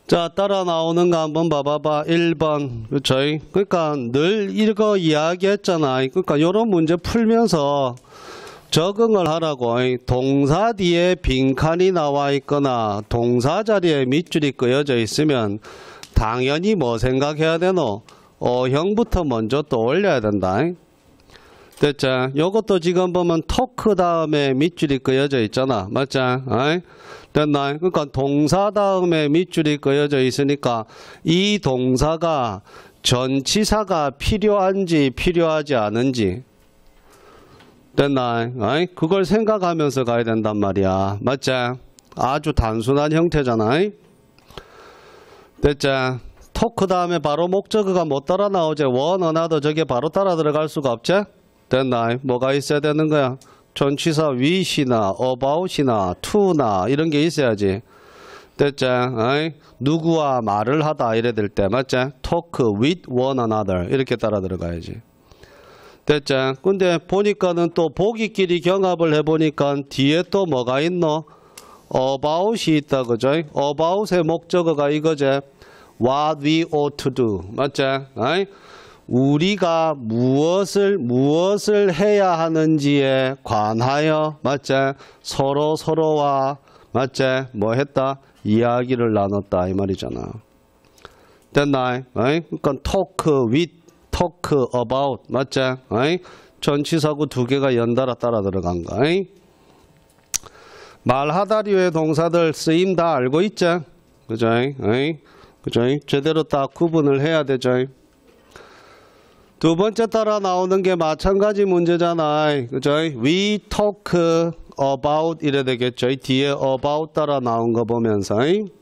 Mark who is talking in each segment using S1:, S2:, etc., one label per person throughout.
S1: 자, 따라 나오는 거 한번 봐봐봐. 1번. 그쵸? 그러니까 늘 이거 이야기했잖아. 그러니까 요런 문제 풀면서 적응을 하라고. 동사 뒤에 빈칸이 나와 있거나 동사 자리에 밑줄이 그어져 있으면 당연히 뭐 생각해야 되노? 어형부터 먼저 또 올려야 된다. 됐죠? 요것도 지금 보면 토크 다음에 밑줄이 그어져 있잖아. 맞죠? 됐나? 그러니까 동사 다음에 밑줄이 그어져 있으니까 이 동사가 전치사가 필요한지 필요하지 않은지 됐나? 그걸 생각하면서 가야 된단 말이야. 맞지? 아주 단순한 형태잖아. 됐지? 토크 다음에 바로 목적어가 못 따라 나오지. 원, 어나더 저게 바로 따라 들어갈 수가 없지? 됐나? 뭐가 있어야 되는 거야? 전치사 with이나 about이나 to나 이런 게 있어야지. 됐지? 누구와 말을 하다 이래 될 때 맞지? talk with one another 이렇게 따라 들어가야지. 됐지? 근데 보니까는 또 보기끼리 경합을 해보니까 뒤에 또 뭐가 있노? about이 있다 그죠? about의 목적어가 이거지. what we ought to do 맞지? 우리가 무엇을 해야 하는지에 관하여 맞지? 서로와 맞지? 뭐 했다? 이야기를 나눴다 이 말이잖아. 됐나? 그러니까 talk with, talk about 맞지? 전치사구 두 개가 연달아 따라 들어간 거. 말하다류의 동사들 쓰임 다 알고 있죠? 그죠? 그죠? 제대로 딱 구분을 해야 되죠? 두 번째 따라 나오는 게 마찬가지 문제잖아. 그죠? We talk about 이래 되겠죠. 뒤에 about 따라 나온 거 보면서.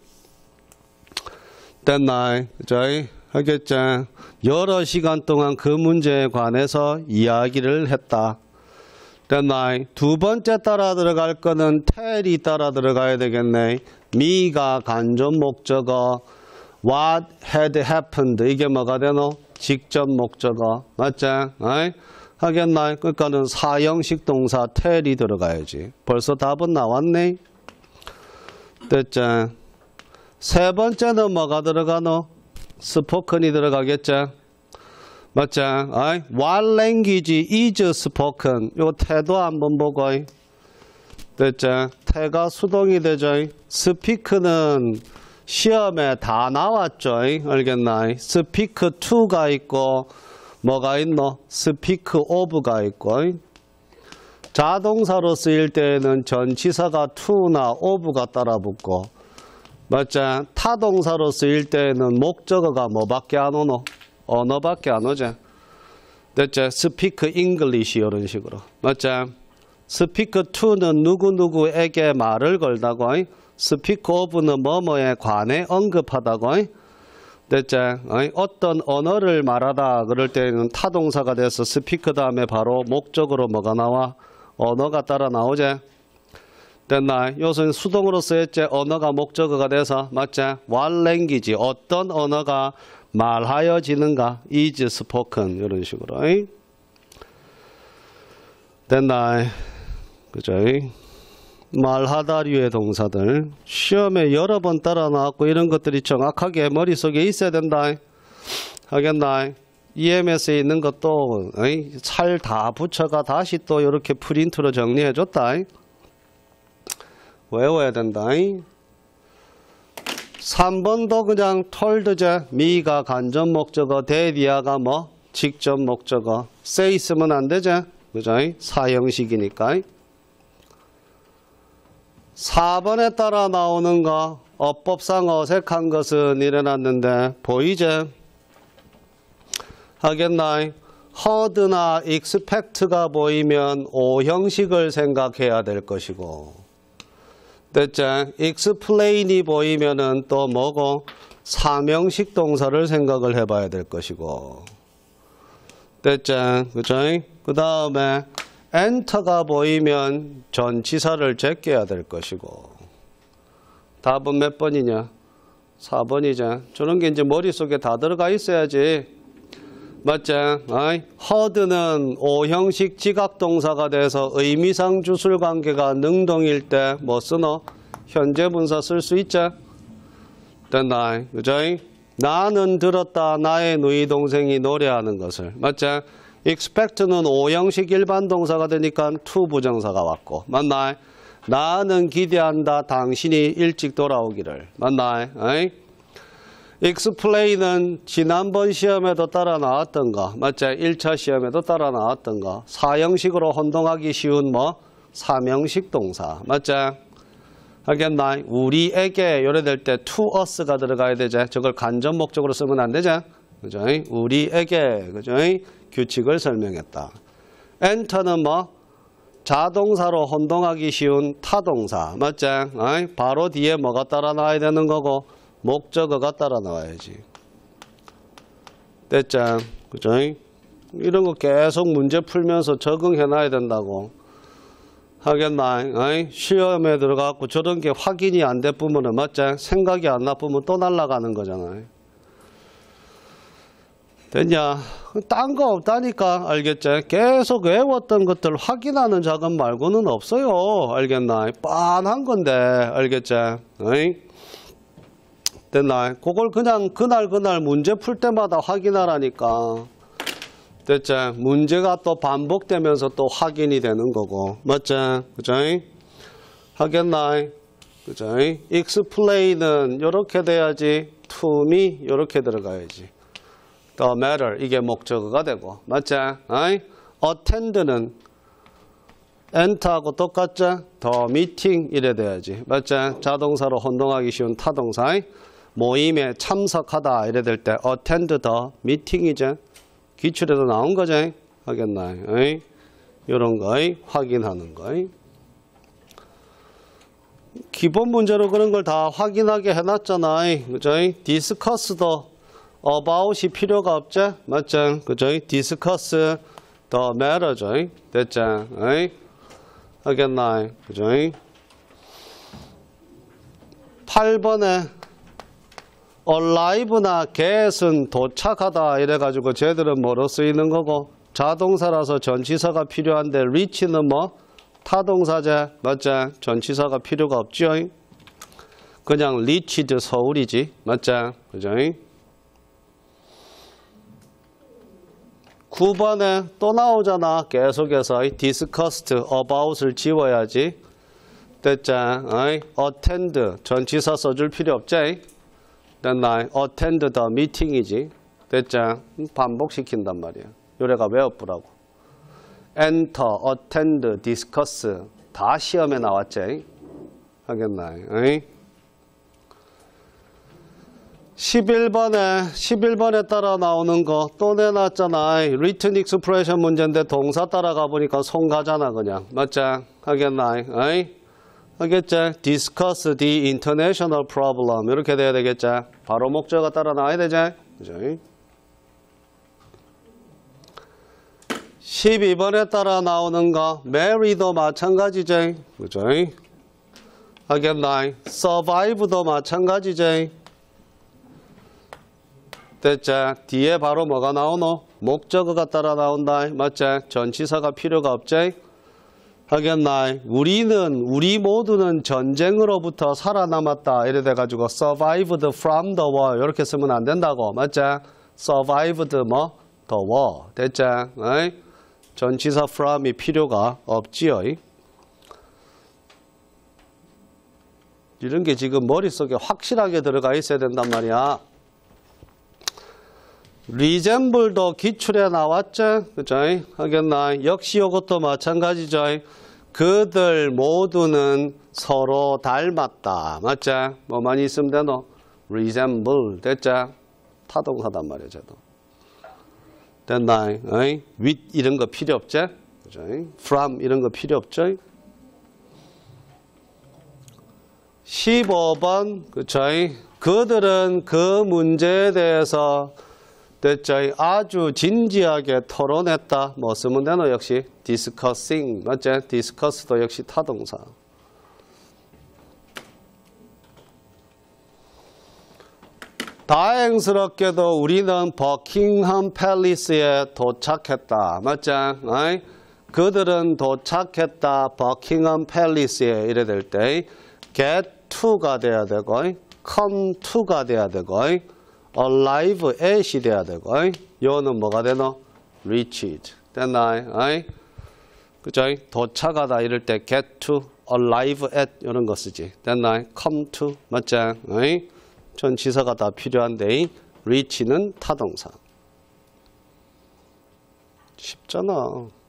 S1: 됐나? 그죠? 하겠죠? 여러 시간 동안 그 문제에 관해서 이야기를 했다. 됐나? 두 번째 따라 들어갈 거는 tell이 따라 들어가야 되겠네. me가 간접 목적어, what had happened 이게 뭐가 되노? 직접 목적어 맞지? 하겠나? 그러니까는 사형식 동사 tell이 들어가야지. 벌써 답은 나왔네. 됐지? 세 번째는 뭐가 들어가노? spoken이 들어가겠지? 맞지? What language is spoken? 요 태도 한번 보고. 됐지? 태가 수동이 되죠? speak는 시험에 다 나왔죠? 알겠나? speak to가 있고 뭐가 있노? speak of가 있고 자동사로 쓰일 때에는 전치사가 to나 of가 따라 붙고 맞지? 타동사로 쓰일 때에는 목적어가 뭐밖에 안 오노? 언어밖에 안 오지? 됐지? speak English 이런 식으로 맞지? speak to는 누구누구에게 말을 걸다고 speak of는 뭐뭐에 관해 언급하다고 됐지? 어떤 언어를 말하다 그럴 때는 타동사가 돼서 speak 다음에 바로 목적으로 뭐가 나와? 언어가 따라 나오지? 됐나? 요새는 수동으로 쓰였지? 언어가 목적어가 돼서 맞지? What language? 어떤 언어가 말하여지는가? is spoken 이런 식으로 됐나? 그죠? 말하다류의 동사들 시험에 여러 번 따라 나왔고 이런 것들이 정확하게 머릿속에 있어야 된다. 하겠나? EMS에 있는 것도 살 다 붙여가 다시 또 이렇게 프린트로 정리해 줬다. 외워야 된다. 3번도 그냥 told제 me가 간접 목적어 that이야가 뭐 직접 목적어 say 쓰면 안 되지. 그죠? 사형식이니까. 4번에 따라 나오는 거 어법상 어색한 것은 일어났는데 보이지? 하겠나? heard나 expect가 보이면 O형식을 생각해야 될 것이고 됐지? explain이 보이면은 또 뭐고? 3형식 동사를 생각을 해봐야 될 것이고 됐지? 그죠? 그 다음에 enter가 보이면 전치사를 제껴야 될 것이고 답은 몇 번이냐? 4번이죠. 저런 게 이제 머릿속에 다 들어가 있어야지. 맞지? heard는 O형식 지각동사가 돼서 의미상 주술관계가 능동일 때 뭐 쓰노? 현재 분사 쓸 수 있지? 됐나? 그죠? 나는 들었다. 나의 누이 동생이 노래하는 것을. 맞죠? expect는 오형식 일반 동사가 되니까 to 부정사가 왔고. 맞나? 나는 기대한다. 당신이 일찍 돌아오기를. 맞나? explain은 지난번 시험에도 따라 나왔던 거. 맞죠? 1차 시험에도 따라 나왔던 거. 사형식으로 혼동하기 쉬운 뭐? 사명식 동사. 맞죠? 알겠나? 우리에게 요래될 때 to us가 들어가야 되죠. 저걸 간접 목적으로 쓰면 안 되죠. 그죠? 우리에게 그죠? 규칙을 설명했다. enter는 뭐? 자동사로 혼동하기 쉬운 타동사. 맞죠? 바로 뒤에 뭐가 따라 나와야 되는 거고 목적어가 따라 나와야지. 됐죠? 그죠? 이런 거 계속 문제 풀면서 적응해 놔야 된다고. 하겠나? 시험에 들어가고 저런 게 확인이 안 돼쁘면은 맞지? 생각이 안 나쁘면 또 날아가는 거잖아요. 됐냐? 딴 거 없다니까. 알겠지? 계속 외웠던 것들 확인하는 작업 말고는 없어요. 알겠나? 빤한 건데. 알겠지? 됐나? 그걸 그냥 그날 문제 풀 때마다 확인하라니까. 됐지? 문제가 또 반복되면서 또 확인이 되는 거고. 맞지? 그죠? 하겠나? 그죠? explain은 요렇게 돼야지. to me 요렇게 들어가야지. the matter 이게 목적어가 되고. 맞지? attend는 enter하고 똑같죠? the meeting 이래 돼야지. 맞지? 자동사로 혼동하기 쉬운 타동사. 모임에 참석하다 이래 될 때 attend the meeting이죠. 기출에도 나온 거죠. 하겠나? 이런 거 확인하는 거. 기본 문제로 그런 걸 다 확인하게 해놨잖아. 그죠? discuss도 about이 필요가 없죠. 맞죠? 그죠? discuss the matter죠. 됐죠? 하겠나? 그죠? 8번에 arrive나 get은 도착하다 이래가지고 쟤들은 뭐로 쓰이는 거고 자동사라서 전치사가 필요한데 reach는 뭐? 타동사제. 맞죠? 전치사가 필요가 없죠? 그냥 reached 서울이지. 맞죠? 그죠? 9번에 또 나오잖아. 계속해서 discussed about을 지워야지. 됐죠? attend 전치사 써줄 필요 없지? 됐나? attend the meeting이지. 됐죠? 반복시킨단 말이야. 요래가 외워보라고. enter, attend, discuss 다 시험에 나왔지. 하겠나? 11번에 따라 나오는 거 또 내놨잖아. written expression 문제인데 동사 따라가 보니까 손 가잖아 그냥. 맞지? 하겠나? 하겠지? discuss the international problem 이렇게 돼야 되겠지? 바로 목적어가 따라 나와야 되지? 그죠? 12번에 따라 나오는 거 marry도 마찬가지지? 그죠? 하겠나? survive도 마찬가지지? 됐지? 뒤에 바로 뭐가 나오노? 목적어가 따라 나온다. 맞지? 전치사가 필요가 없지? 하겠나? 우리 모두는 전쟁으로부터 살아남았다. 이래 돼가지고 survived from the war 이렇게 쓰면 안 된다고. 맞지? survived 뭐? the war. 됐지? 전치사 from이 필요가 없지요. 이런 게 지금 머릿속에 확실하게 들어가 있어야 된단 말이야. resemble도 기출에 나왔죠? 그죠? 하겠나? 역시 이것도 마찬가지죠. 그들 모두는 서로 닮았다. 맞죠? 뭐만 있으면 되노? resemble. 됐죠? 타동사단 말이야, 저도. 됐나? with 이런 거 필요 없죠? 그죠? from 이런 거 필요 없죠? 15번. 그죠? 그들은 그 문제에 대해서 됐죠? 아주 진지하게 토론했다. 뭐 쓰면 되노? 역시 discussing. 맞죠? discuss도 역시 타동사. 다행스럽게도 우리는 버킹엄 팰리스에 도착했다. 맞죠? 그들은 도착했다. 버킹엄 팰리스에 이래 될 때 get to가 돼야 되고 come to가 돼야 되고, arrive at이 돼야 되고, 요는 뭐가 되노? reached. 됐나? 그죠? 도착하다 이럴 때 get to, arrive at 이런 거 쓰지. 됐나? come to. 맞지? 전치사가 다 필요한데, reach는 타동사. 쉽잖아.